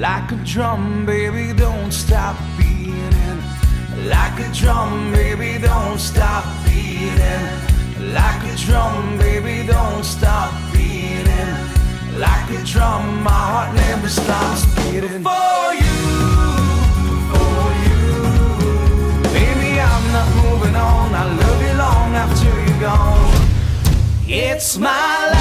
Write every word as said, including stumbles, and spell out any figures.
Like a drum, baby, don't stop beating. Like a drum, baby, don't stop beating. Like a drum, baby, don't stop beating. Like a drum, my heart never stops beating. For you, for you. Baby, I'm not moving on. I love you long after you're gone. It's my life.